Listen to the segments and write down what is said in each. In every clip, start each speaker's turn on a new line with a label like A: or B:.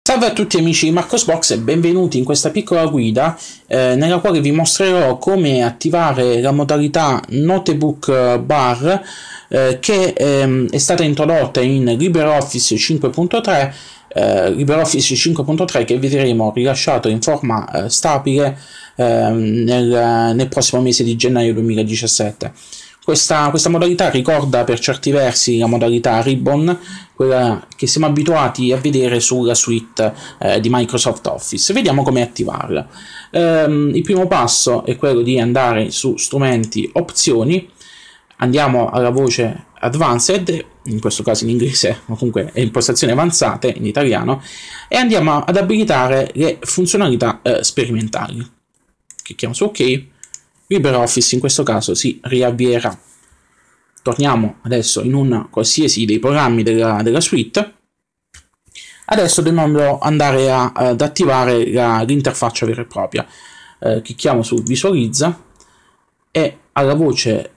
A: Salve a tutti amici di Marcosbox e benvenuti in questa piccola guida nella quale vi mostrerò come attivare la modalità Notebook Bar che è stata introdotta in LibreOffice 5.3, LibreOffice 5.3 che vedremo rilasciato in forma stabile nel prossimo mese di gennaio 2017. Questa modalità ricorda per certi versi la modalità Ribbon, quella che siamo abituati a vedere sulla suite di Microsoft Office. Vediamo come attivarla. Il primo passo è quello di andare su strumenti, opzioni, andiamo alla voce Advanced, in questo caso in inglese, o comunque è impostazioni avanzate in italiano, e andiamo ad abilitare le funzionalità sperimentali. Clicchiamo su OK. LibreOffice in questo caso si riavvierà. Torniamo adesso in un qualsiasi dei programmi della suite. Adesso dobbiamo andare ad attivare l'interfaccia vera e propria. Clicchiamo su Visualizza e alla voce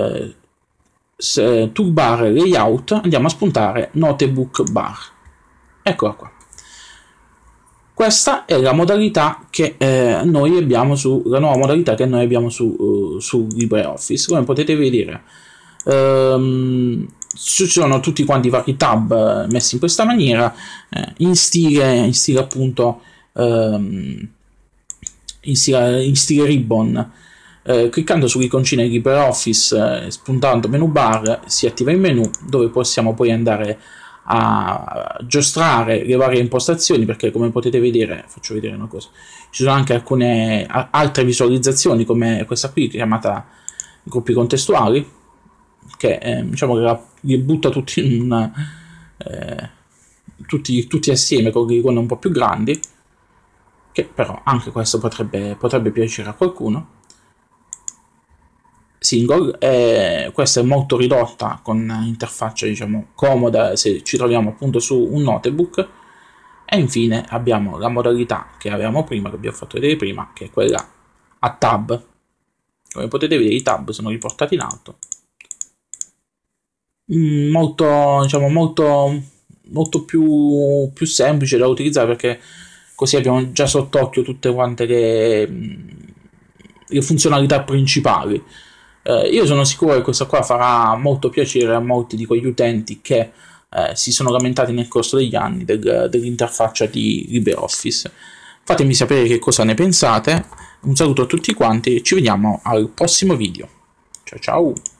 A: Toolbar Layout andiamo a spuntare Notebook Bar. Eccola qua. Questa è la modalità che noi abbiamo la nuova modalità che noi abbiamo su LibreOffice. Come potete vedere, ci sono tutti quanti i vari tab messi in questa maniera, in stile appunto in stile ribbon. Cliccando sull'iconcina di LibreOffice, spuntando menu bar, si attiva il menu dove possiamo poi andare a giostrare le varie impostazioni, perché come potete vedere, faccio vedere una cosa, ci sono anche alcune altre visualizzazioni come questa qui chiamata gruppi contestuali, che diciamo che li butta tutti in tutti assieme con le icone un po' più grandi, che però anche questo potrebbe piacere a qualcuno. Single, questa è molto ridotta con interfaccia diciamo comoda se ci troviamo appunto su un notebook, e infine abbiamo la modalità che avevamo prima, che abbiamo fatto vedere prima, che è quella a tab. Come potete vedere i tab sono riportati in alto, molto più semplice da utilizzare, perché così abbiamo già sott'occhio tutte quante le funzionalità principali. Io sono sicuro che questa qua farà molto piacere a molti di quegli utenti che si sono lamentati nel corso degli anni dell'interfaccia di LibreOffice. Fatemi sapere che cosa ne pensate. Un saluto a tutti quanti e ci vediamo al prossimo video. Ciao ciao!